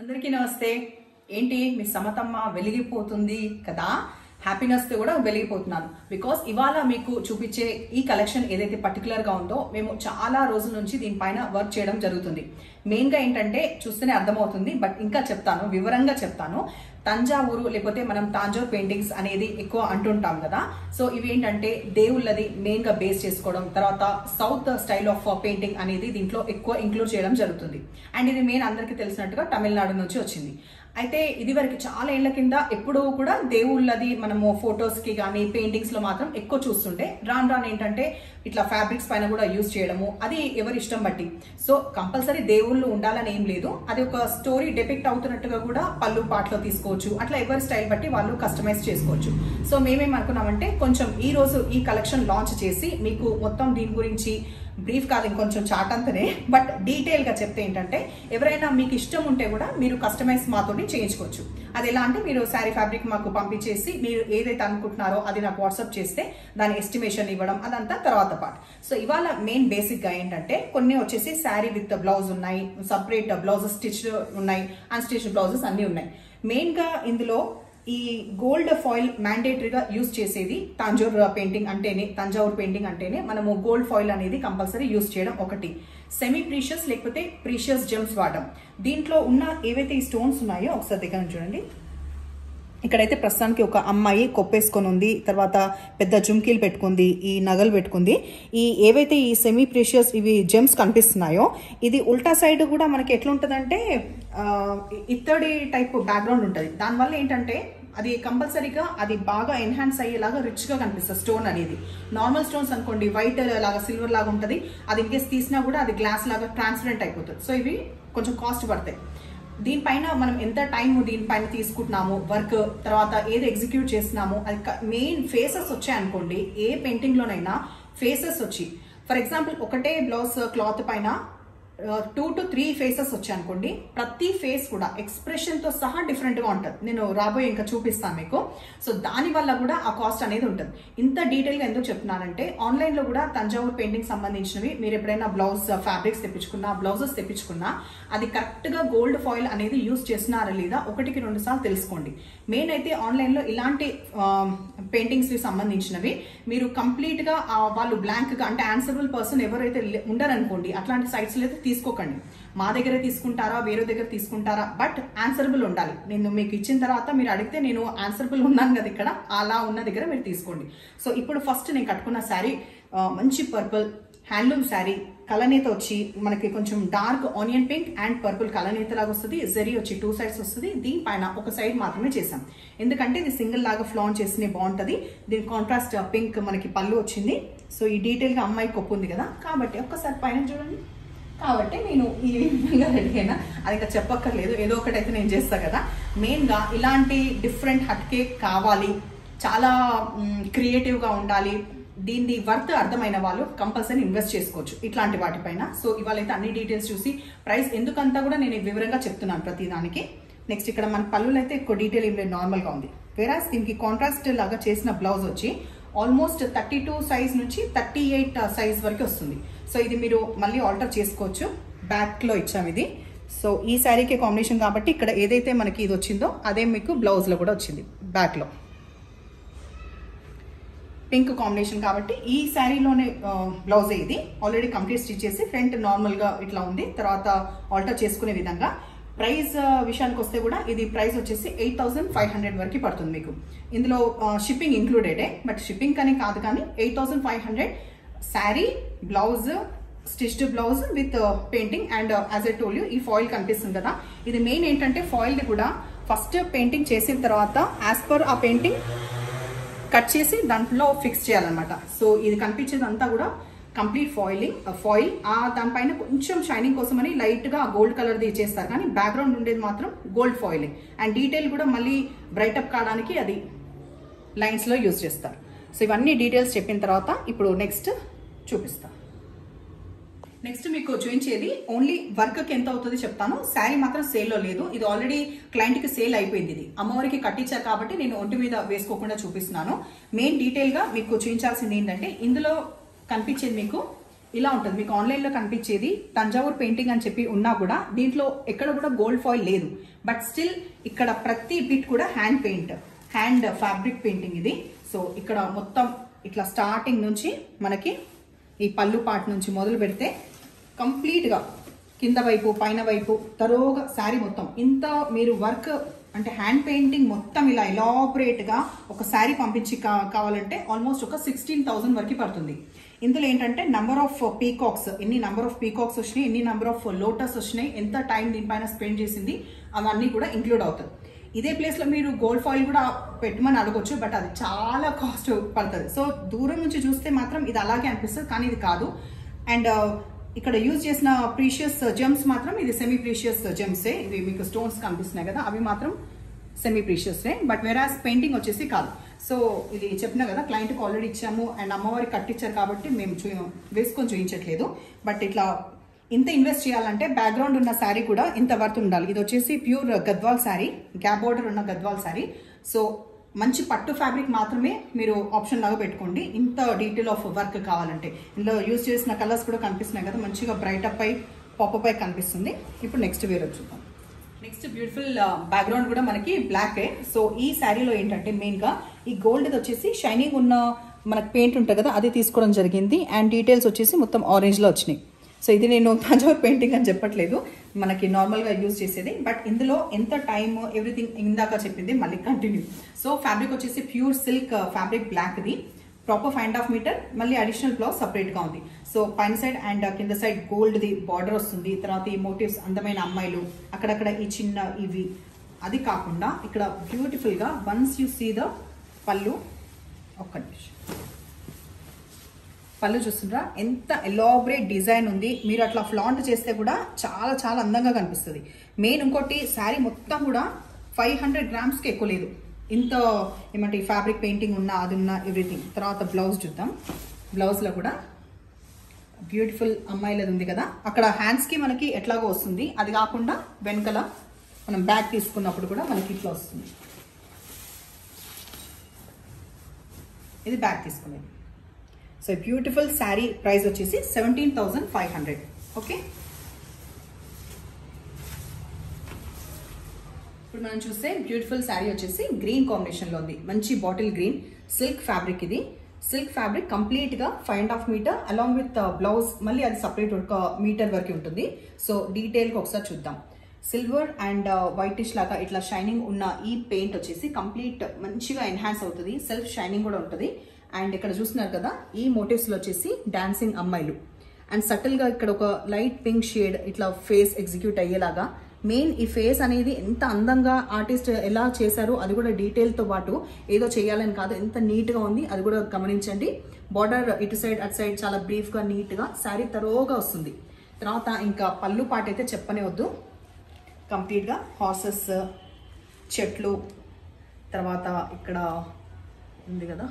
అందరికీ నమస్తే. ఏంటి మీ సమతమ్మ వెలిగిపోతుంది కదా, హ్యాపీనెస్ తో కూడా వెలిగిపోతున్నాను. బికాస్ ఇవాళ మీకు చూపించే ఈ కలెక్షన్ ఏదైతే పర్టికులర్ గా ఉందో మేము చాలా రోజుల నుంచి దీనిపైన వర్క్ చేయడం జరుగుతుంది. మెయిన్ గా ఏంటంటే చూస్తేనే అర్థమవుతుంది, బట్ ఇంకా చెప్తాను, వివరంగా చెప్తాను. తంజావూరు లేకపోతే మనం తాంజావూర్ పెయింటింగ్స్ అనేది ఎక్కువ అంటుంటాం కదా. సో ఇవి ఏంటంటే దేవుళ్ళది మెయిన్ గా బేస్ చేసుకోవడం, తర్వాత సౌత్ స్టైల్ ఆఫ్ పెయింటింగ్ అనేది దీంట్లో ఎక్కువ ఇంక్లూడ్ చేయడం జరుగుతుంది. అండ్ ఇది మెయిన్ అందరికీ తెలిసినట్టుగా తమిళనాడు నుంచి వచ్చింది. అయితే ఇది వరకు చాలా ఏళ్ల కింద ఎప్పుడూ కూడా దేవుళ్ళది మనము ఫొటోస్ కి కానీ పెయింటింగ్స్ లో మాత్రం ఎక్కువ చూస్తుంటే రాను రాను ఏంటంటే ఇట్లా ఫ్యాబ్రిక్స్ పైన కూడా యూజ్ చేయడము, అది ఎవరి ఇష్టం బట్టి. సో కంపల్సరీ దేవుళ్ళు ఉండాలని ఏం లేదు, అది ఒక స్టోరీ డెపిక్ట్ అవుతున్నట్టుగా కూడా పళ్ళు పాటలో తీసుకోవచ్చు, అట్లా ఎవరి స్టైల్ బట్టి వాళ్ళు కస్టమైజ్ చేసుకోవచ్చు. సో మేమేం అనుకున్నామంటే కొంచెం ఈ రోజు ఈ కలెక్షన్ లాంచ్ చేసి మీకు మొత్తం దీని గురించి బ్రీఫ్ కాదు, ఇంకొంచెం చాట్ అంతనే, బట్ డీటెయిల్ గా చెప్తే ఏంటంటే ఎవరైనా మీకు ఇష్టం ఉంటే కూడా మీరు కస్టమైజ్ మాతోని చేయించుకోవచ్చు. అది ఎలా అంటే మీరు శారీ ఫ్యాబ్రిక్ మాకు పంపించేసి మీరు ఏదైతే అనుకుంటున్నారో అది నాకు వాట్సాప్ చేస్తే దాని ఎస్టిమేషన్ ఇవ్వడం అదంతా తర్వాత పార్ట్. సో ఇవాళ మెయిన్ బేసిక్ గా ఏంటంటే కొన్ని వచ్చేసి శారీ విత్ బ్లౌజ్ ఉన్నాయి, సపరేట్ బ్లౌజెస్ స్టిచ్ ఉన్నాయి, అన్స్టిచ్ బ్లౌజెస్ అన్ని ఉన్నాయి. మెయిన్ గా ఇందులో ఈ గోల్డ్ ఫాయిల్ మ్యాండేటరీగా యూజ్ చేసేది తంజావూర్ పెయింటింగ్ అంటేనే మనము గోల్డ్ ఫాయిల్ అనేది కంపల్సరీ యూజ్ చేయడం ఒకటి. సెమీ ప్రీషియస్ లేకపోతే ప్రీషియస్ జెమ్స్ వాడడం. దీంట్లో ఉన్న ఏవైతే ఈ స్టోన్స్ ఉన్నాయో ఒకసారి దగ్గర చూడండి. ఇక్కడైతే ప్రస్తుతానికి ఒక అమ్మాయి కొప్పేసుకొని ఉంది, తర్వాత పెద్ద జుమ్కీలు పెట్టుకుంది, ఈ నగలు పెట్టుకుంది. ఈ ఏవైతే ఈ సెమీ ప్రీషియస్ ఇవి జెమ్స్ కనిపిస్తున్నాయో ఇది ఉల్టా సైడ్ కూడా మనకి ఎట్లా ఉంటుందంటే ఇత్తడి టైప్ బ్యాక్గ్రౌండ్ ఉంటుంది. దానివల్ల ఏంటంటే అది కంపల్సరీగా అది బాగా ఎన్హాన్స్ అయ్యేలాగా రిచ్ గా కనిపిస్తుంది స్టోన్ అనేది. నార్మల్ స్టోన్స్ అనుకోండి వైట్ లాగా సిల్వర్ లాగా ఉంటుంది, అది ఇన్కేస్ తీసినా కూడా అది గ్లాస్ లాగా ట్రాన్స్పరెంట్ అయిపోతుంది. సో ఇవి కొంచెం కాస్ట్ పడతాయి. దీనిపైన మనం ఎంత టైం దీనిపైన తీసుకుంటున్నాము, వర్క్ తర్వాత ఏది ఎగ్జిక్యూట్ చేస్తున్నాము, అది మెయిన్ ఫేసెస్ వచ్చాయనుకోండి, ఏ పెయింటింగ్ లోనైనా ఫేసెస్ వచ్చి ఫర్ ఎగ్జాంపుల్ ఒకటే బ్లౌజ్ క్లాత్ పైన 2 to 3 ఫేసెస్ వచ్చాయనుకోండి, ప్రతి ఫేస్ కూడా ఎక్స్ప్రెషన్ తో సహా డిఫరెంట్ గా ఉంటుంది. నేను రాబోయే ఇంకా చూపిస్తాను మీకు. సో దాని వల్ల కూడా ఆ కాస్ట్ అనేది ఉంటుంది. ఇంత డీటెయిల్ గా ఎందుకు చెప్తున్నానంటే ఆన్లైన్ లో కూడా తంజావూర్ పెయింటింగ్ సంబంధించినవి మీరు ఎప్పుడైనా బ్లౌజ్ ఫ్యాబ్రిక్స్ తెప్పించుకున్నా, బ్లౌజెస్ తెప్పించుకున్నా అది కరెక్ట్ గా గోల్డ్ ఫాయిల్ అనేది యూజ్ చేస్తున్నారా లేదా 1-2 సార్లు తెలుసుకోండి. మెయిన్ అయితే ఆన్లైన్ లో ఇలాంటి పెయింటింగ్స్ కి సంబంధించినవి మీరు కంప్లీట్ గా వాళ్ళు బ్లాంక్ గా అంటే ఆన్సరబుల్ పర్సన్ ఎవరైతే ఉండరనుకోండి, అట్లాంటి సైట్స్ లో అయితే తీసుకోకండి. మా దగ్గర తీసుకుంటారా వేరే దగ్గర తీసుకుంటారా, బట్ ఆన్సరబుల్ ఉండాలి. నేను మీకు ఇచ్చిన తర్వాత మీరు అడిగితే నేను ఆన్సరబుల్ ఉన్నాను కదా ఇక్కడ, అలా ఉన్న దగ్గర మీరు తీసుకోండి. సో ఇప్పుడు ఫస్ట్ నేను కట్టుకున్న శారీ మంచి పర్పుల్ హ్యాండ్లూమ్ శారీ, కలనేత వచ్చి మనకి కొంచెం dark onion pink and purple కలనేత లాగా వస్తుంది. జరీ వచ్చి 2 సైడ్స్ వస్తుంది. దీనిపైన ఒక సైడ్ మాత్రమే చేసాం, ఎందుకంటే ఇది సింగిల్ లాగా ఫ్లాన్ చేస్తేనే బాగుంటుంది. దీని కాంట్రాస్ట్ పింక్ మనకి పళ్ళు వచ్చింది. సో ఈ డీటెయిల్ గా అమ్మాయి కొప్పు ఉంది కదా, కాబట్టి ఒక్కసారి పైన చూడండి. కాబట్టి నేను ఈ విధంగా రెడీ అయినా, అది ఇంకా చెప్పక్కర్లేదు, ఏదో ఒకటైతే నేను చేస్తాను కదా. మెయిన్గా ఇలాంటి డిఫరెంట్ హట్ కేక్ కావాలి, చాలా క్రియేటివ్గా ఉండాలి, దీన్ని వర్త్ అర్థమైన వాళ్ళు కంపల్సరీ ఇన్వెస్ట్ చేసుకోవచ్చు ఇట్లాంటి వాటిపైన. సో ఇవాళ అయితే అన్ని డీటెయిల్స్ చూసి ప్రైస్ ఎందుకంతా కూడా నేను వివరంగా చెప్తున్నాను ప్రతి దానికి. నెక్స్ట్ ఇక్కడ మన పళ్ళులు అయితే ఎక్కువ డీటెయిల్ ఏం లేదు, నార్మల్గా ఉంది. వేరాస్ దీనికి కాంట్రాస్ట్ లాగా చేసిన బ్లౌజ్ వచ్చి ఆల్మోస్ట్ 32 సైజ్ నుంచి 38 సైజ్ వరకు వస్తుంది. సో ఇది మీరు మళ్ళీ ఆల్టర్ చేసుకోవచ్చు. బ్యాక్ లో ఇచ్చాము ఇది. సో ఈ శారీకి కాంబినేషన్ కాబట్టి ఇక్కడ ఏదైతే మనకి ఇది వచ్చిందో అదే మీకు బ్లౌజ్ లో కూడా వచ్చింది. బ్యాక్ లో పింక్ కాంబినేషన్ కాబట్టి ఈ శారీలోనే బ్లౌజే ఇది. ఆల్రెడీ కంప్లీట్ స్టిచ్ చేసి ఫ్రంట్ నార్మల్ గా ఇట్లా ఉంది, తర్వాత ఆల్టర్ చేసుకునే విధంగా. ప్రైస్ విషయానికి వస్తే కూడా ఇది ప్రైస్ వచ్చేసి 8500 వరకు పడుతుంది మీకు. ఇందులో షిప్పింగ్ ఇంక్లూడెడే, బట్ షిప్పింగ్ కానీ కాదు, కానీ 8500 sari, blouse, stitched blouse with painting. And as I told you ఈ ఫాయిల్ కనిపిస్తుంది కదా, ఇది మెయిన్ ఏంటంటే ఫాయిల్ కూడా ఫస్ట్ పెయింటింగ్ చేసిన తర్వాత యాజ్ పర్ ఆ పెయింటింగ్ కట్ చేసి దాంట్లో ఫిక్స్ చేయాలన్నమాట. సో ఇది కనిపించేదంతా కూడా కంప్లీట్ ఫాయిల్. దానిపైన కొంచెం షైనింగ్ కోసమని లైట్ గా గోల్డ్ కలర్ ది చేస్తారు, కానీ బ్యాక్గ్రౌండ్ ఉండేది మాత్రం గోల్డ్ ఫాయిలింగ్. అండ్ డీటెయిల్ కూడా మళ్ళీ బ్రైట్ అప్ కావడానికి అది లైన్స్ లో యూజ్ చేస్తారు. సో ఇవన్నీ డీటెయిల్స్ చెప్పిన తర్వాత ఇప్పుడు నెక్స్ట్ చూపిస్తాను. నెక్స్ట్ మీకు చూపించేది ఓన్లీ వర్క్ కి ఎంత అవుతుంది చెప్తాను. శారీ మాత్రం సేల్ లో లేదు, ఇది ఆల్రెడీ క్లయింట్ కి సేల్ అయిపోయింది. ఇది అమ్మవారికి కట్టించారు కాబట్టి నేను ఒంటి మీద వేసుకోకుండా చూపిస్తున్నాను. మెయిన్ డీటెయిల్ గా మీకు చూపించాల్సింది ఏంటంటే ఇందులో కనిపించేది మీకు ఇలా ఉంటుంది. మీకు ఆన్లైన్లో కనిపించేది తంజావూర్ పెయింటింగ్ అని చెప్పి ఉన్నా కూడా దీంట్లో ఎక్కడ కూడా గోల్డ్ ఫాయిల్ లేదు. బట్ స్టిల్ ఇక్కడ ప్రతి బిట్ కూడా హ్యాండ్ ఫ్యాబ్రిక్ పెయింటింగ్ ఇది. సో ఇక్కడ మొత్తం ఇట్లా స్టార్టింగ్ నుంచి మనకి ఈ పళ్ళు పార్ట్ నుంచి మొదలు పెడితే కంప్లీట్గా కింద వైపు పైన వైపు తరోగా శారీ మొత్తం ఇంత మీరు వర్క్ అంటే హ్యాండ్ పెయింటింగ్ మొత్తం ఇలా ఎలాబరేట్గా ఒక శారీ పంపించి కావాలంటే ఆల్మోస్ట్ ఒక 16,000 వరకు పడుతుంది. ఇందులో ఏంటంటే నంబర్ ఆఫ్ పీకాక్స్, ఎన్ని నంబర్ ఆఫ్ పీకాక్స్ వచ్చినాయి, ఎన్ని నంబర్ ఆఫ్ లోటస్ వచ్చినాయి, ఎంత టైం దీనిపైన స్పెండ్ చేసింది, అవన్నీ కూడా ఇంక్లూడ్ అవుతుంది. ఇదే ప్లేస్లో మీరు గోల్డ్ ఫాయిల్ కూడా పెట్టమని అడగొచ్చు, బట్ అది చాలా కాస్ట్ పడుతుంది. సో దూరం నుంచి చూస్తే మాత్రం ఇది అలాగే అనిపిస్తుంది, కానీ ఇది కాదు. అండ్ ఇక్కడ యూజ్ చేసిన ప్రీషియస్ జెమ్స్ మాత్రం ఇది సెమీ ప్రీషియస్ జెమ్సే. ఇవి మీకు స్టోన్స్ కనిపిస్తున్నాయి కదా, అవి మాత్రం సెమీ ప్రీషియస్ే. బట్ వేరాస్ పెయింటింగ్ వచ్చేసి కాదు. సో ఇది చెప్పినా కదా, క్లయింట్కి ఆల్రెడీ ఇచ్చాము అండ్ అమ్మవారికి కట్టించారు కాబట్టి మేము వేసుకొని చూపించట్లేదు. బట్ ఇట్లా ఇంత ఇన్వెస్ట్ చేయాలంటే బ్యాక్గ్రౌండ్ ఉన్న శారీ కూడా ఇంత వర్త్ ఉండాలి. ఇది వచ్చేసి pure Gadwal sari, gap border ఉన్న గద్వాల్ శారీ. సో మంచి పట్టు ఫ్యాబ్రిక్ మాత్రమే మీరు ఆప్షన్ లాగా పెట్టుకోండి ఇంత డీటెయిల్ ఆఫ్ వర్క్ కావాలంటే. ఇందులో యూజ్ చేసిన కలర్స్ కూడా కనిపిస్తున్నాయి కదా, మంచిగా బ్రైట్ అప్ అయి పాపప్ అయి కనిపిస్తుంది. ఇప్పుడు నెక్స్ట్ వేరే చూద్దాం. నెక్స్ట్ బ్యూటిఫుల్ బ్యాక్గ్రౌండ్ కూడా మనకి బ్లాకే. సో ఈ శారీలో ఏంటంటే మెయిన్గా ఈ గోల్డ్ వచ్చేసి షైనింగ్ ఉన్న మనకి పెయింట్ ఉంటుంది కదా, అది తీసుకోవడం జరిగింది. అండ్ డీటెయిల్స్ వచ్చేసి మొత్తం ఆరెంజ్లో వచ్చినాయి. సో ఇది నేను తంజావూర్ పెయింటింగ్ అని చెప్పట్లేదు, మనకి నార్మల్గా యూజ్ చేసేది. బట్ ఇందులో ఎంత టైమ్ ఎవ్రీథింగ్ ఇందాక చెప్పింది మళ్ళీ కంటిన్యూ. సో ఫ్యాబ్రిక్ వచ్చేసి ప్యూర్ సిల్క్ ఫ్యాబ్రిక్ బ్లాక్ది, ప్రాపర్ 5.5 మీటర్, మళ్ళీ అడిషనల్ బ్లౌజ్ సపరేట్గా ఉంది. సో పైన సైడ్ అండ్ కింద సైడ్ గోల్డ్ది బార్డర్ వస్తుంది. తర్వాత ఈ మోటివ్స్ అందమైన అమ్మాయిలు అక్కడక్కడ ఈ చిన్న ఇవి, అది కాకుండా ఇక్కడ బ్యూటిఫుల్గా వన్స్ యూ సీ ద పళ్ళు, ఒక్క నిమిషం, పళ్ళు చూస్తుండ్రా ఎంత ఎలాబరేట్ డిజైన్ ఉంది. మీరు అట్లా ఫ్లాంట్ చేస్తే కూడా చాలా చాలా అందంగా కనిపిస్తుంది. మెయిన్ ఇంకోటి శారీ మొత్తం కూడా 500 గ్రామ్స్కి ఎక్కువ లేదు. ఇంత ఏమంటే ఫ్యాబ్రిక్ పెయింటింగ్ ఉన్న అది ఉన్న ఎవ్రీథింగ్. తర్వాత బ్లౌజ్ చూద్దాం. బ్లౌజ్లో కూడా బ్యూటిఫుల్ అమ్మాయిలది ఉంది కదా, అక్కడ హ్యాండ్స్కి మనకి ఎట్లాగో వస్తుంది. అది కాకుండా వెనకల మనం బ్యాగ్ తీసుకున్నప్పుడు కూడా మనకి ఇట్లా వస్తుంది. ఇది బ్యాగ్ తీసుకునేది. సో బ్యూటిఫుల్ శారీ ప్రైస్ వచ్చేసి 17,500. ఓకే, ఇప్పుడు మనం చూస్తే బ్యూటిఫుల్ శారీ వచ్చేసి గ్రీన్ కాంబినేషన్లో ఉంది. మంచి బాటిల్ గ్రీన్ సిల్క్ ఫ్యాబ్రిక్. ఇది సిల్క్ ఫ్యాబ్రిక్ కంప్లీట్గా 5.5 మీటర్ అలాంగ్ విత్ బ్లౌజ్, మళ్ళీ అది సపరేట్ ఒక మీటర్ వరకు ఉంటుంది. సో డీటెయిల్గా ఒకసారి చూద్దాం. సిల్వర్ అండ్ వైటిష్ లాగా ఇట్లా షైనింగ్ ఉన్న ఈ పెయింట్ వచ్చేసి కంప్లీట్ మంచిగా ఎన్హాన్స్ అవుతుంది. సెల్ఫ్ షైనింగ్ కూడా ఉంటుంది. అండ్ ఇక్కడ చూస్తున్నారు కదా, ఈ మోటివ్స్లో వచ్చేసి డాన్సింగ్ అమ్మాయిలు అండ్ సటిల్గా ఇక్కడ ఒక లైట్ పింక్ షేడ్ ఇట్లా ఫేస్ ఎగ్జిక్యూట్ అయ్యేలాగా. మెయిన్ ఈ ఫేస్ అనేది ఎంత అందంగా ఆర్టిస్ట్ ఎలా చేశారో అది కూడా డీటెయిల్తో పాటు, ఏదో చేయాలని కాదు, ఎంత నీట్గా ఉంది అది కూడా గమనించండి. బార్డర్ ఇటు సైడ్ అటు సైడ్ చాలా బ్రీఫ్గా నీట్గా శారీ తరోగా వస్తుంది. తర్వాత ఇంకా పళ్ళు పాట అయితే చెప్పనే వద్దు, కంప్లీట్గా హార్సెస్, చెట్లు, తర్వాత ఇక్కడ ఉంది కదా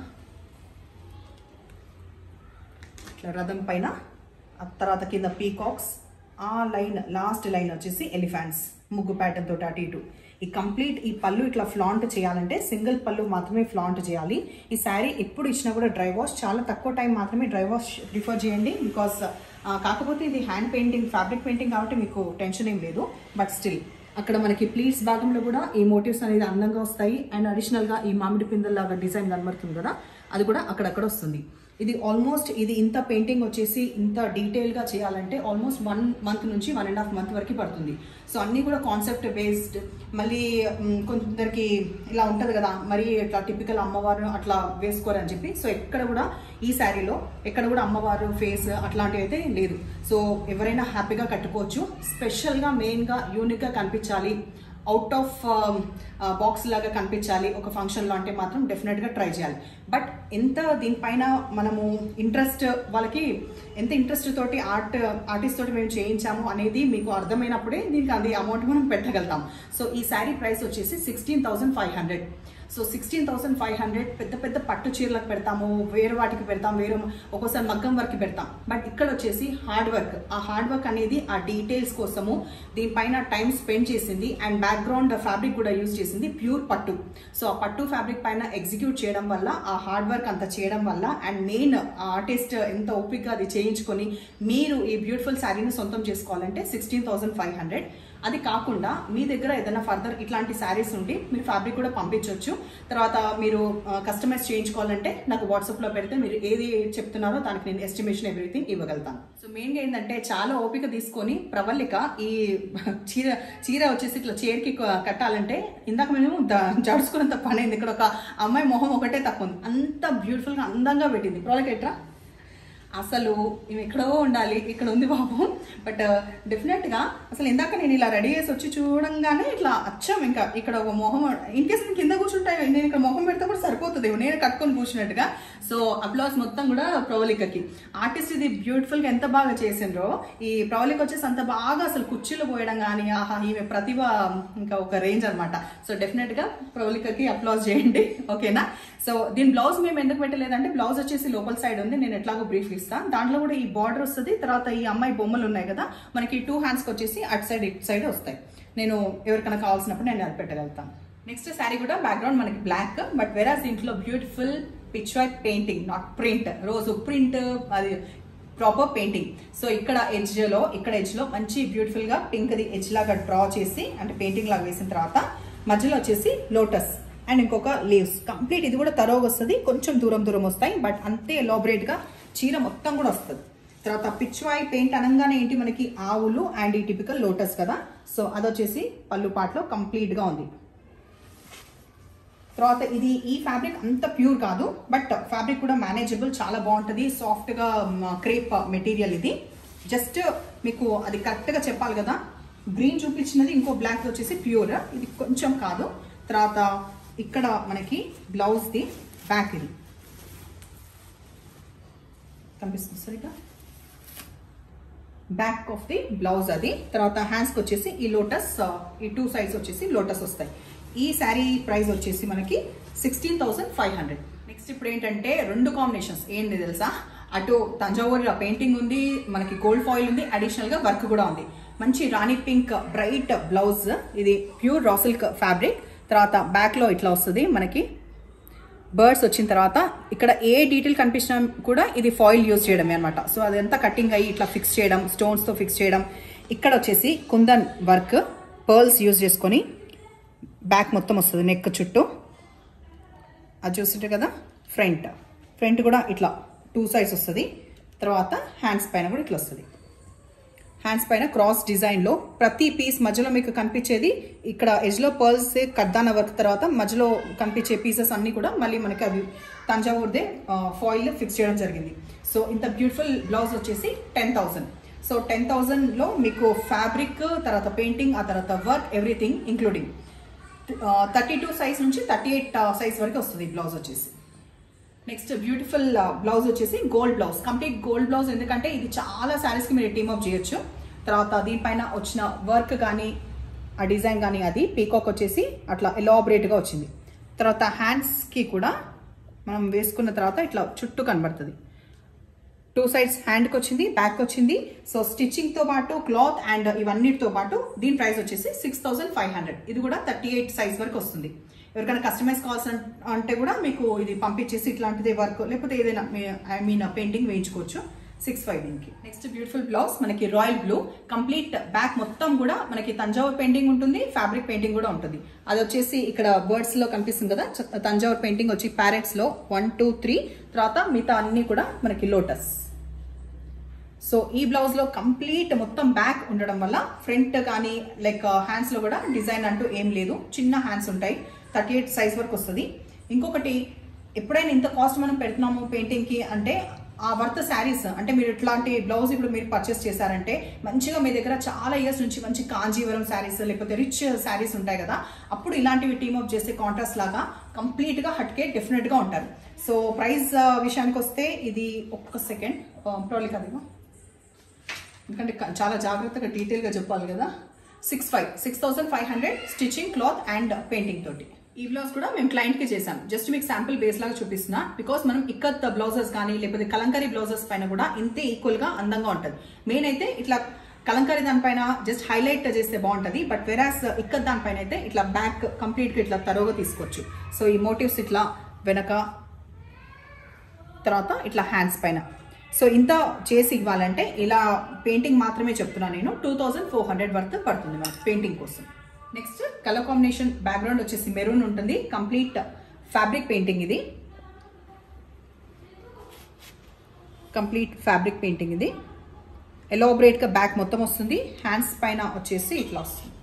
ఇట్లా రథం పైన, తర్వాత కింద పీకాక్స్, ఆ లైన్ లాస్ట్ లైన్ వచ్చేసి ఎలిఫెంట్స్ ముగ్గు ప్యాటర్న్ తోటి అటు ఇటు. ఈ కంప్లీట్ ఈ పళ్ళు ఇట్లా ఫ్లాంట్ చేయాలంటే సింగిల్ పళ్ళు మాత్రమే ఫ్లాంట్ చేయాలి. ఈ శారీ ఎప్పుడు ఇచ్చినా కూడా డ్రై వాష్, చాలా తక్కువ టైం మాత్రమే డ్రై వాష్ ప్రిఫర్ చేయండి. బికాస్ కాకపోతే ఇది హ్యాండ్ పెయింటింగ్ ఫ్యాబ్రిక్ పెయింటింగ్ కాబట్టి మీకు టెన్షన్ ఏం లేదు. బట్ స్టిల్ అక్కడ మనకి ప్లీట్స్ భాగంలో కూడా ఈ మోటివ్స్ అనేది అందంగా వస్తాయి. అండ్ అడిషనల్గా ఈ మామిడి పిందెల్లాగా డిజైన్ కనబడుతుంది కదా, అది కూడా అక్కడక్కడ వస్తుంది. ఇది ఆల్మోస్ట్ ఇది ఇంత పెయింటింగ్ వచ్చేసి ఇంత డీటెయిల్గా చేయాలంటే ఆల్మోస్ట్ 1 మంత్ నుంచి 1.5 మంత్ వరకు పడుతుంది. సో అన్నీ కూడా కాన్సెప్ట్ బేస్డ్. మళ్ళీ కొందరికి ఇలా ఉంటుంది కదా, మరి ఇట్లా టిపికల్ అమ్మవారు అట్లా వేసుకోరని చెప్పి, సో ఎక్కడ కూడా ఈ శారీలో ఎక్కడ కూడా అమ్మవారు ఫేస్ అట్లాంటివి అయితే లేదు. సో ఎవరైనా హ్యాపీగా కట్టుకోవచ్చు. స్పెషల్గా మెయిన్గా యూనిక్గా కనిపించాలి, అవుట్ ఆఫ్ బాక్స్ లాగా కనిపించాలి ఒక ఫంక్షన్లో అంటే మాత్రం డెఫినెట్గా ట్రై చేయాలి. బట్ ఎంత దీనిపైన మనము ఇంట్రెస్ట్, వాళ్ళకి ఎంత ఇంట్రెస్ట్ తోటి ఆర్టిస్ట్ తోటి మేము చేయించాము అనేది మీకు అర్థమైనప్పుడే దీనికి అది అమౌంట్ మనం పెట్టగలుగుతాం. సో ఈ శారీ ప్రైస్ వచ్చేసి 16,500. సో 16,500 పెద్ద పెద్ద పట్టు చీరలకు పెడతాము, వేరే వాటికి పెడతాం, వేరే ఒక్కోసారి మగ్గం వర్క్ పెడతాం. బట్ ఇక్కడ వచ్చేసి హార్డ్ వర్క్, ఆ హార్డ్ వర్క్ అనేది ఆ డీటెయిల్స్ కోసము దీనిపైన టైం స్పెండ్ చేసింది. అండ్ బ్యాక్గ్రౌండ్ ఫ్యాబ్రిక్ కూడా యూజ్ చేసింది ప్యూర్ పట్టు. సో ఆ పట్టు ఫ్యాబ్రిక్ పైన ఎగ్జిక్యూట్ చేయడం వల్ల, ఆ హార్డ్ వర్క్ అంతా చేయడం వల్ల, అండ్ మెయిన్ ఆర్టిస్ట్ ఎంత ఓపికగా అది చేయించుకొని మీరు ఈ బ్యూటిఫుల్ శారీని సొంతం చేసుకోవాలంటే 16,500. అది కాకుండా మీ దగ్గర ఏదైనా ఫర్దర్ ఇట్లాంటి శారీస్ ఉండి మీరు ఫ్యాబ్రిక్ కూడా పంపించవచ్చు. తర్వాత మీరు కస్టమైజ్ చేయించుకోవాలంటే నాకు వాట్సాప్లో పెడితే మీరు ఏది చెప్తున్నారో దానికి నేను ఎస్టిమేషన్ ఎవ్రీథింగ్ ఇవ్వగలుగుతాను. సో మెయిన్గా ఏంటంటే చాలా ఓపిక తీసుకొని ప్రవళిక ఈ చీర వచ్చేసి ఇట్లా చీరకి కట్టాలంటే ఇందాక మేము జడుచుకున్నంత పని అయింది. ఇక్కడ ఒక అమ్మాయి మొహం ఒకటే తక్కువ ఉంది, అంత బ్యూటిఫుల్గా అందంగా పెట్టింది. ప్రవళిక ఎట్రా అసలు ఇవి ఎక్కడో ఉండాలి, ఇక్కడ ఉంది బాబు. బట్ డెఫినెట్గా అసలు ఇందాక నేను ఇలా రెడీ చేసి వచ్చి చూడంగానే ఇట్లా అచ్చం ఇంకా ఇక్కడ ఒక మొహం, ఇన్ కేసు నేను కింద కూర్చుంటాయి, నేను ఇక్కడ మొహం పెడితే కూడా సరిపోతుంది నేను కట్టుకొని కూర్చున్నట్టుగా. సో అప్లాస్ మొత్తం కూడా ప్రవళికకి. ఆర్టిస్ట్ ఇది బ్యూటిఫుల్గా ఎంత బాగా చేసిండ్రో. ఈ ప్రవళిక వచ్చేసి అంత బాగా అసలు కుర్చీలో పోయడం కానీ, ఆహా ఈమె ప్రతిభ ఇంకా ఒక రేంజ్ అనమాట. సో డెఫినెట్గా ప్రవళికకి అప్లాస్ చేయండి, ఓకేనా. సో దీని బ్లౌజ్ మేము ఎందుకు పెట్టలేదంటే బ్లౌజ్ వచ్చేసి లోపల సైడ్ ఉంది, నేను ఎట్లాగో బ్రీఫ్ ఇస్తాను. దాంట్లో కూడా ఈ బార్డర్ వస్తుంది. తర్వాత ఈ అమ్మాయి బొమ్మలు ఉన్నాయి కదా మనకి 2 హ్యాండ్స్కి వచ్చేసి అటు సైడ్ ఇటు సైడ్ వస్తాయి. నేను ఎవరికైనా కావాల్సినప్పుడు నేను అది పెట్టగలుగుతాను. నెక్స్ట్ శారీ కూడా బ్యాక్గ్రౌండ్ మనకి బ్లాక్, బట్ వెరాస్ దీంట్లో beautiful pitch white painting, not print. రోజు ప్రింట్ అది ప్రాపర్ పెయింటింగ్. సో ఇక్కడ ఎడ్జ్లో మంచి బ్యూటిఫుల్ గా పింక్ ది ఎడ్జ్ లాగా డ్రా చేసి అంటే పెయింటింగ్ లాగా వేసిన తర్వాత మధ్యలో వచ్చేసి లోటస్ అండ్ ఇంకొక లీవ్స్. కంప్లీట్ ఇది కూడా తరోగా వస్తుంది, కొంచెం దూరం వస్తాయి, బట్ అంతే ఎలాబరేట్ గా చీర మొత్తం కూడా వస్తుంది. తర్వాత పిచ్వాయి పెయింట్ అనగానే ఏంటి మనకి ఆవులు అండ్ ఈ టిపికల్ లోటస్ కదా. సో అదొచ్చేసి పళ్ళు పాటలో కంప్లీట్ గా ఉంది. తర్వాత ఇది ఈ ఫ్యాబ్రిక్ అంత ప్యూర్ కాదు, బట్ ఫ్యాబ్రిక్ కూడా మేనేజబుల్, చాలా బాగుంటుంది. సాఫ్ట్ గా క్రేప్ మెటీరియల్ ఇది. జస్ట్ మీకు అది కరెక్ట్ గా చెప్పాలి కదా, గ్రీన్ చూపించినది ఇంకో బ్లాక్ వచ్చేసి ప్యూర్, ఇది కొంచెం కాదు. తర్వాత ఇక్కడ మనకి బ్లౌజ్ ది బ్యాక్, ఇది కనిపిస్తుంది సరిగా, బ్యాక్ ఆఫ్ ది బ్లౌజ్ అది. తర్వాత హ్యాండ్స్కి వచ్చేసి ఈ లోటస్, ఈ 2 సైడ్స్ వచ్చేసి లోటస్ వస్తాయి. ఈ శారీ ప్రైస్ వచ్చేసి మనకి 16,500. నెక్స్ట్ ఇప్పుడు ఏంటంటే 2 కాంబినేషన్స్ ఏంటి తెలుసా, అటు తంజావూర్ పెయింటింగ్ ఉంది, మనకి గోల్డ్ ఫాయిల్ ఉంది, అడిషనల్ గా వర్క్ కూడా ఉంది. మంచి రాణి పింక్ బ్రైట్ బ్లౌజ్, ఇది ప్యూర్ రా సిల్క్ ఫ్యాబ్రిక్. తర్వాత బ్యాక్ లో ఇట్లా వస్తుంది మనకి బర్డ్స్ వచ్చిన తర్వాత ఇక్కడ ఏ డీటెయిల్ కనిపించినా కూడా ఇది ఫాయిల్ యూజ్ చేయడమే అనమాట. సో అదంతా కటింగ్ అయ్యి ఇట్లా ఫిక్స్ చేయడం, స్టోన్స్ తో ఫిక్స్ చేయడం. ఇక్కడ వచ్చేసి కుందన్ వర్క్ పర్ల్స్ యూజ్ చేసుకొని బ్యాక్ మొత్తం వస్తుంది, నెక్ చుట్టూ అది చూస్తుంటే కదా. ఫ్రంట్ కూడా ఇట్లా 2 సైడ్స్ వస్తుంది. తర్వాత హ్యాండ్స్ పైన కూడా ఇట్లా వస్తుంది. హ్యాండ్స్ పైన క్రాస్ డిజైన్ లో ప్రతి పీస్ మధ్యలో మీకు కనిపించేది ఇక్కడ ఎడ్జ్ లో పర్ల్స్ కర్దానా వర్క్, తర్వాత మధ్యలో కనిపించే పీసెస్ అన్ని కూడా మళ్ళీ మనకి అవి తంజావూర్దే ఫాయిల్ ఫిక్స్ చేయడం జరిగింది. సో ఇంత బ్యూటిఫుల్ బ్లౌజ్ వచ్చేసి 10,000. సో 10,000 లో మీకు ఫ్యాబ్రిక్, తర్వాత పెయింటింగ్, ఆ తర్వాత వర్క్ ఎవ్రీథింగ్ ఇంక్లూడింగ్ 32 సైజ్ నుంచి 38 సైజ్ వరకు వస్తుంది ఈ బ్లౌజ్ వచ్చేసి. నెక్స్ట్ బ్యూటిఫుల్ బ్లౌజ్ వచ్చేసి gold blouse, complete gold blouse. ఎందుకంటే ఇది చాలా శారీస్ కి మీరు టీమ్ అప్ చేయొచ్చు. తర్వాత దీనిపైన వచ్చిన వర్క్ కానీ ఆ డిజైన్ కానీ అది పీకాక్ వచ్చేసి అట్లా ఎలాబరేట్ గా వచ్చింది. తర్వాత హ్యాండ్స్ కి కూడా మనం వేసుకున్న తర్వాత ఇట్లా చుట్టూ కనబడుతుంది. 2 సైడ్స్ హ్యాండ్కి వచ్చింది, బ్యాక్ వచ్చింది. సో స్టిచ్చింగ్ తో పాటు క్లాత్ అండ్ ఇవన్నిటితో పాటు దీని ప్రైస్ వచ్చేసి 6,500. ఇది కూడా 38 సైజ్ వరకు వస్తుంది. ఎవరికైనా కస్టమైజ్ కావాల్సి అంటే కూడా మీకు ఇది పంపించేసి ఇట్లాంటిదే వర్క్ లేకపోతే ఏదైనా పెయింటింగ్ వేయించుకోవచ్చు. 6,500 దీనికి. నెక్స్ట్ బ్యూటిఫుల్ బ్లౌజ్ మనకి రాయల్ బ్లూ, కంప్లీట్ బ్యాక్ మొత్తం కూడా మనకి తంజావూర్ పెయింటింగ్ ఉంటుంది, ఫ్యాబ్రిక్ పెయింటింగ్ కూడా ఉంటుంది. అది వచ్చేసి ఇక్కడ బర్డ్స్ లో కనిపిస్తుంది కదా, తంజావూర్ పెయింటింగ్ వచ్చి ప్యారెట్స్ లో 1, 2, 3, తర్వాత మిగతా అన్ని కూడా మనకి లోటస్. సో ఈ బ్లౌజ్ లో కంప్లీట్ మొత్తం బ్యాక్ ఉండడం వల్ల ఫ్రంట్ కానీ లైక్ హ్యాండ్స్ లో కూడా డిజైన్ అంటూ ఏం లేదు, చిన్న హ్యాండ్స్ ఉంటాయి. 38 సైజ్ వరకు వస్తుంది. ఇంకొకటి, ఎప్పుడైనా ఇంత కాస్ట్ మనం పెడుతున్నాము పెయింటింగ్ కి అంటే ఆ వర్త్ శారీస్ అంటే మీరు ఇట్లాంటి బ్లౌజ్ ఇప్పుడు మీరు పర్చేస్ చేశారంటే మంచిగా మీ దగ్గర చాలా ఇయర్స్ నుంచి మంచి కాంజీవరం శారీస్ లేకపోతే రిచ్ శారీస్ ఉంటాయి కదా, అప్పుడు ఇలాంటివి టీమప్ చేసే కాంట్రాస్ట్ లాగా కంప్లీట్ గా హట్కే డెఫినెట్ గా ఉంటారు. సో ప్రైస్ విషయానికి వస్తే ఇది ఒక్క సెకండ్ ప్రాబ్లీ కదా, ఎందుకంటే చాలా జాగ్రత్తగా డీటెయిల్ గా చెప్పాలి కదా. 6,500 స్టిచ్చింగ్, క్లాత్ అండ్ పెయింటింగ్ తోటి. ఈ బ్లౌజ్ కూడా మేము క్లయింట్ కి చేసాం. జస్ట్ మీకు శాంపుల్ బేస్ లాగా చూపిస్తున్నా. బికాస్ మనం ఇక్కత్ బ్లౌజెస్ కానీ లేకపోతే కలంకారీ బ్లౌజెస్ పైన కూడా ఇంతే ఈక్వల్ గా అందంగా ఉంటుంది. మెయిన్ అయితే ఇట్లా కలంకారీ దానిపైన జస్ట్ హైలైట్ చేస్తే బాగుంటది. బట్ వెరాస్ ఇక్కత్ దానిపైన అయితే ఇట్లా బ్యాక్ కంప్లీట్ గా ఇట్లా తరోగా తీసుకోవచ్చు. సో ఈ మోటివ్స్ ఇట్లా వెనక, తర్వాత ఇట్లా హ్యాండ్స్ పైన. సో ఇంత చేసి ఇవ్వాలంటే ఇలా పెయింటింగ్ మాత్రమే చెప్తున్నా నేను 2400 వర్త్ పడుతుంది మనకి పెయింటింగ్ కోసం. నెక్స్ట్ కలర్ కాంబినేషన్ బ్యాక్గ్రౌండ్ వచ్చేసి మెరూన్ ఉంటుంది. కంప్లీట్ ఫ్యాబ్రిక్ పెయింటింగ్ ఇది. కంప్లీట్ ఫ్యాబ్రిక్ పెయింటింగ్ ఇది. ఎలాబరేట్ గా బ్యాక్ మొత్తం వస్తుంది. హ్యాండ్స్ పైన వచ్చేసి ఇట్లా వస్తుంది.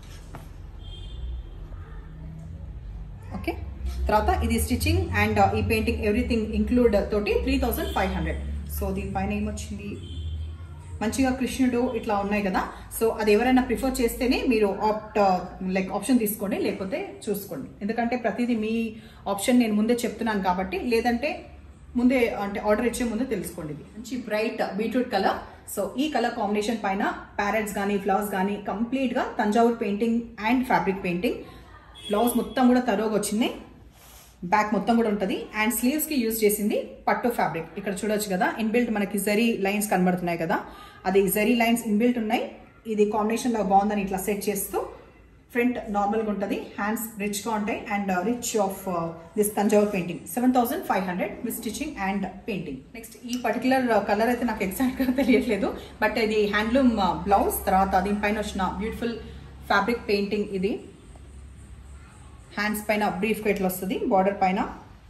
ఓకే, తర్వాత ఇది స్టిచ్చింగ్ అండ్ ఈ పెయింటింగ్ ఎవ్రీథింగ్ ఇంక్లూడ్ తోటి 3500. సో దీనిపైన ఏమొచ్చింది, మంచిగా కృష్ణుడు ఇట్లా ఉన్నాయి కదా. సో అది ఎవరైనా ప్రిఫర్ చేస్తేనే మీరు ఆప్షన్ తీసుకోండి, లేకపోతే చూసుకోండి. ఎందుకంటే ప్రతిదీ మీ ఆప్షన్ నేను ముందే చెప్తున్నాను కాబట్టి. లేదంటే ముందే అంటే ఆర్డర్ ఇచ్చే ముందే తెలుసుకోండి. ఇది మంచి బ్రైట్ బీట్రూట్ కలర్. సో ఈ కలర్ కాంబినేషన్ పైన ప్యారెట్స్ కానీ ఫ్లవర్స్ కానీ కంప్లీట్ గా Thanjavur painting and fabric painting. Blouse మొత్తం కూడా తరోగా వచ్చింది. బ్యాక్ మొత్తం కూడా ఉంటుంది. అండ్ స్లీవ్స్ కి యూజ్ చేసింది పట్టు ఫ్యాబ్రిక్. ఇక్కడ చూడొచ్చు కదా, ఇన్బిల్ట్ మనకి జరీ లైన్స్ కనబడుతున్నాయి కదా, అది జరీ లైన్స్ ఇన్బిల్ట్ ఉన్నాయి. ఇది కాంబినేషన్ లో బాగుందని ఇట్లా సెట్ చేస్తూ ఫ్రంట్ నార్మల్ గా ఉంటుంది. హ్యాండ్స్ రిచ్ గా ఉంటాయి. And rich of this Thanjavur painting 7500 with stitching and painting. Next ఈ పర్టికులర్ కలర్ అయితే నాకు ఎగ్జాక్ట్ గా తెలియట్లేదు, బట్ ఇది హ్యాండ్లూమ్ బ్లౌజ్. తర్వాత దీనిపైన వచ్చిన బ్యూటిఫుల్ ఫ్యాబ్రిక్ పెయింటింగ్ ఇది. హ్యాండ్స్ పైన బ్రీఫ్ గా ఇట్లా వస్తుంది బార్డర్ పైన.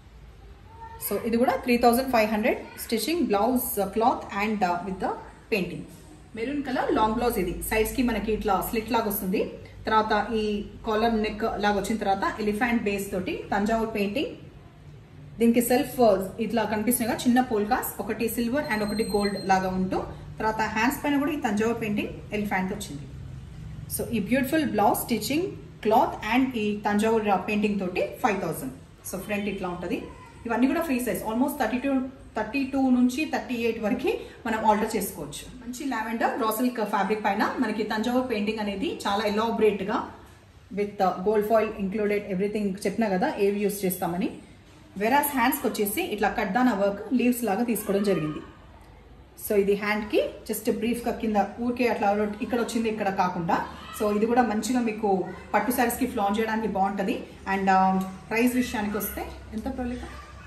సో ఇది కూడా 3500 stitching, blouse, cloth and with the painting. Maroon colour long blouse. ఇది సైడ్స్ కి మనకి ఇట్లా స్లిట్ లాగా వస్తుంది. తర్వాత ఈ కాలర్ నెక్ లాగా వచ్చిన తర్వాత ఎలిఫెంట్ బేస్ తోటి తంజావూర్ పెయింటింగ్. దీనికి సెల్ఫ్ ఇట్లా కనిపిస్తున్నాయి చిన్న పోల్కాస్, ఒకటి సిల్వర్ అండ్ ఒకటి గోల్డ్ లాగా ఉంటూ, తర్వాత హ్యాండ్స్ పైన కూడా ఈ తంజావూర్ పెయింటింగ్ ఎలిఫెంట్ వచ్చింది. సో ఈ beautiful blouse, stitching, cloth and ఈ తంజావూర్ పెయింటింగ్ తోటి 5000. సో ఫ్రంట్ ఇట్లా ఉంటుంది. ఇవన్నీ కూడా ఫ్రీ సైజ్. ఆల్మోస్ట్ 32 నుంచి 38 వరకు మనం ఆర్డర్ చేసుకోవచ్చు. మంచి లావెండర్ రా సిల్క్ ఫ్యాబ్రిక్ పైన మనకి తంజావూర్ పెయింటింగ్ అనేది చాలా ఎలాబరేట్ గా with gold foil included everything చెప్పినా కదా ఏవి యూస్ చేస్తామని. వెరాస్ హ్యాండ్స్కి వచ్చేసి ఇట్లా కడ్దానా వర్క్ లీవ్స్ లాగా తీసుకోవడం జరిగింది. సో ఇది హ్యాండ్ కి జస్ట్ బ్రీఫ్ గా కింద ఊరికే అట్లా ఇక్కడ వచ్చింది ఇక్కడ కాకుండా. సో ఇది కూడా మంచిగా మీకు పట్టు శారీస్ కి ఫ్లాన్ చేయడానికి బాగుంటది. అండ్ ప్రైస్ విషయానికి వస్తే ఎంత ప్రోలిక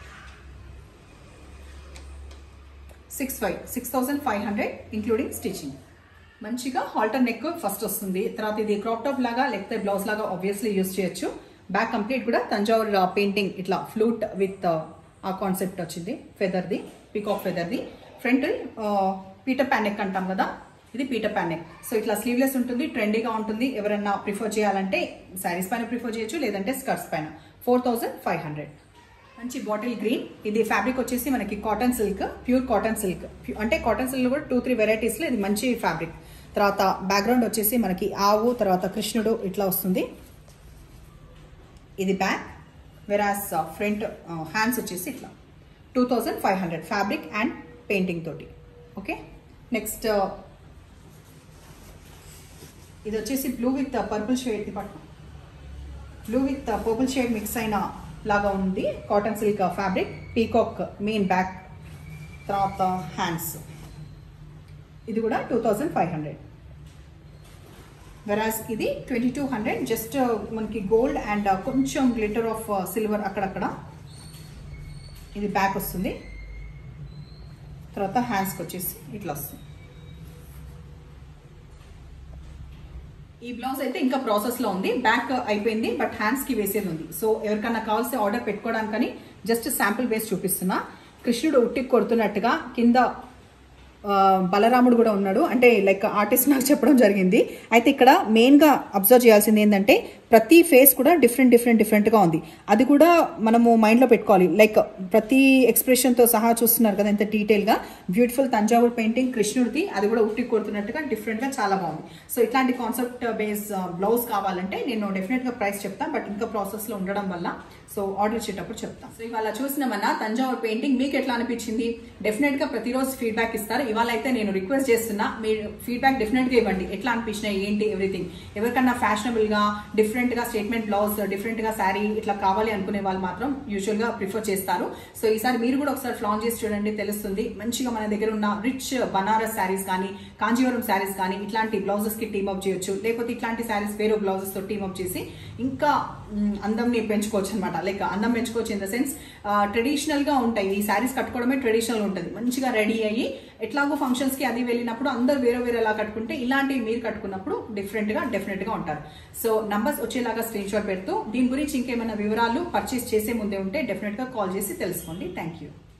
6500 ఇంక్లూడింగ్ స్టిచింగ్. మంచిగా హాల్టర్ నెక్ ఫస్ట్ వస్తుంది. తర్వాత ఇది క్రాప్ టాప్ లాగా లేకపోతే బ్లౌజ్ లాగా ఆబ్వియస్లీ యూజ్ చేయొచ్చు. బ్యాక్ కంప్లీట్ కూడా తంజావూర్ పెయింటింగ్ ఇట్లా ఫ్లూట్ విత్ ఆ కాన్సెప్ట్ వచ్చింది. ఫెదర్ది, పీకాక్ ఫెదర్ది. ఫ్రంట్ పీటర్ ప్యాన్ నెక్ అంటాం కదా, ఇది పీటర్ ప్యాన్ నెక్. సో ఇట్లా స్లీవ్లెస్ ఉంటుంది, ట్రెండీగా ఉంటుంది. ఎవరైనా ప్రిఫర్ చేయాలంటే శారీస్ పైన ప్రిఫర్ చేయొచ్చు, లేదంటే స్కర్ట్స్ పైన. 4500. మంచి బాటిల్ గ్రీన్. ఇది ఫ్యాబ్రిక్ వచ్చేసి మనకి cotton silk, pure cotton silk. అంటే కాటన్ సిల్క్ కూడా 2-3 వెరైటీస్ లో ఇది మంచి ఫ్యాబ్రిక్. తర్వాత బ్యాక్గ్రౌండ్ వచ్చేసి మనకి ఆవు, తర్వాత కృష్ణుడు ఇట్లా వస్తుంది. ఇది బ్యాక్. వెరాస్ ఫ్రంట్ హ్యాండ్స్ వచ్చేసి ఇట్లా 2500 ఫ్యాబ్రిక్ అండ్ పెయింటింగ్ తోటి. ఓకే, నెక్స్ట్ ఇది వచ్చేసి blue with purple shade. Blue with purple shade mix అయిన లాగా ఉంది. Cotton silk fabric, peacock main back, తర్వాత హ్యాండ్స్. ఇది కూడా 2500. వెరాస్ ఇది 2200. జస్ట్ మనకి గోల్డ్ అండ్ కొంచెం గ్లిటర్ ఆఫ్ సిల్వర్ అక్కడక్కడ. ఇది బ్యాక్ వస్తుంది. తర్వాత హ్యాండ్స్కి వచ్చేసి ఇట్లా వస్తుంది. ఈ బ్లౌజ్ అయితే ఇంకా ప్రాసెస్ లో ఉంది. బ్యాక్ అయిపోయింది, బట్ హ్యాండ్స్ కి వేసేది ఉంది. సో ఎవరికన్నా కావాల్సి ఆర్డర్ పెట్టుకోవడానికని జస్ట్ శాంపుల్ బేస్ చూపిస్తున్నా. కృష్ణుడు ఉట్టికి కొడుతున్నట్టుగా కింద బలరాముడు కూడా ఉన్నాడు. అంటే లైక్ ఆర్టిస్ట్ నాకు చెప్పడం జరిగింది. అయితే ఇక్కడ మెయిన్ గా అబ్జర్వ్ చేయాల్సింది ఏంటంటే ప్రతి ఫేస్ కూడా డిఫరెంట్ గా ఉంది. అది కూడా మనము మైండ్ లో పెట్టుకోవాలి. లైక్ ప్రతి ఎక్స్ప్రెషన్ తో సహా చూస్తున్నారు కదా ఎంత డీటెయిల్ గా. బ్యూటిఫుల్ తంజావూర్ పెయింటింగ్ కృష్ణుడిది, అది కూడా ఉట్టి కొడుతున్నట్టుగా డిఫరెంట్ గా చాలా బాగుంది. సో ఇట్లాంటి కాన్సెప్ట్ బేస్ బ్లౌజ్ కావాలంటే నేను డెఫినెట్ గా ప్రైస్ చెప్తాను, బట్ ఇంకా ప్రాసెస్ లో ఉండడం వల్ల సో ఆర్డర్ ఇచ్చేటప్పుడు చెప్తాను. సో ఇవాళ చూసినామన్నా తంజావూర్ పెయింటింగ్ మీకు ఎట్లా అనిపించింది? డెఫినెట్ గా ప్రతిరోజు ఫీడ్బ్యాక్ ఇస్తారు. ఇవాళ అయితే నేను రిక్వెస్ట్ చేస్తున్నా, మీరు ఫీడ్బ్యాక్ డెఫినెట్ గా ఇవ్వండి. ఎట్లా అనిపించినాయి, ఏంటి, ఎవ్రీథింగ్. ఎవరికన్నా ఫ్యాషనబుల్ గా డిఫరెంట్ డిఫరెంట్ గా స్టేట్మెంట్ బ్లౌజ్, డిఫరెంట్ గా శారీ ఇట్లా కావాలి అనుకునే వాళ్ళు మాత్రం యూజువల్ గా ప్రిఫర్ చేస్తారు. సో ఈసారి మీరు కూడా ఒకసారి ఫ్లాన్ చేసి చూడండి, తెలుస్తుంది. మంచిగా మన దగ్గర ఉన్న రిచ్ బనారస్ శారీస్ కానీ, కాంజీవరం శారీస్ కానీ ఇట్లాంటి బ్లౌజెస్ కి టీమ్ అప్ చేయొచ్చు. లేకపోతే ఇట్లాంటి శారీస్ వేరే బ్లౌజెస్ తో టీమ్ అప్ చేసి ఇంకా అందంని పెంచుకోవచ్చు అనమాట. లైక్ అందం పెంచుకోవచ్చు ఇన్ ద సెన్స్ ట్రెడిషనల్ గా ఉంటాయి. ఈ శారీస్ కట్టుకోవడమే ట్రెడిషనల్ ఉంటుంది. మంచిగా రెడీ అయ్యి ఎట్లాగో ఫంక్షన్స్ కి అది వెళ్ళినప్పుడు అందరు వేరే వేరేలా కట్టుకుంటే ఇలాంటివి మీరు కట్టుకున్నప్పుడు డిఫరెంట్ గా ఉంటారు. సో నంబర్స్ వచ్చేలాగా స్క్రీన్ షాట్ పెడుతూ దీని గురించి ఇంకేమైనా వివరాలు పర్చేస్ చేసే ముందే ఉంటే డెఫినెట్ గా కాల్ చేసి తెలుసుకోండి. Thank you.